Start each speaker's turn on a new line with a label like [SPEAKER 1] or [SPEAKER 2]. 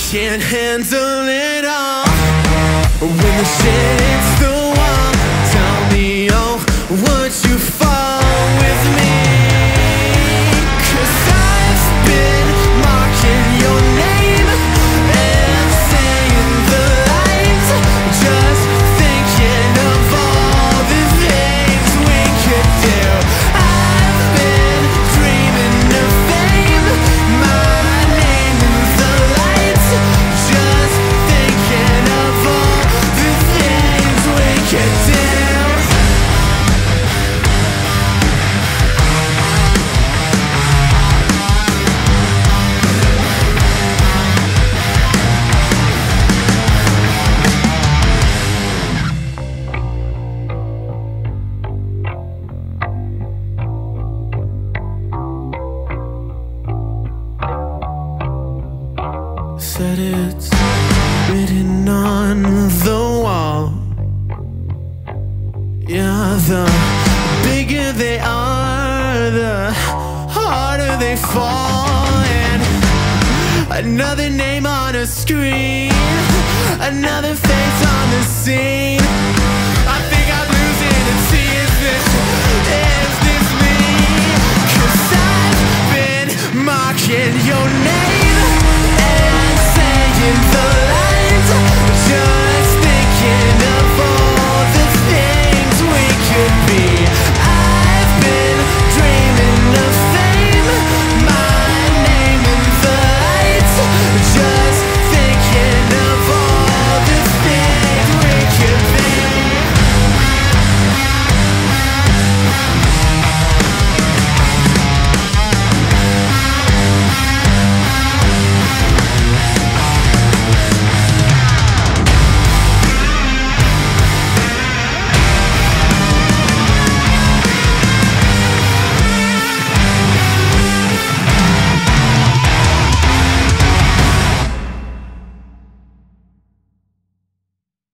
[SPEAKER 1] can't handle it all. When the shit hits the wall, tell me, oh, would you fall with me? 'Cause I've been marking your name and saying the lines, just thinking of all the things we could do. I've been dreaming of fame, my name in the lights, just thinking of all the things we could do. Said it's written on the wall. Yeah, the bigger they are, the harder they fall. And another name on a screen, another face on the scene. I think I'm losing it. See, is this me? 'Cause I've been marking your name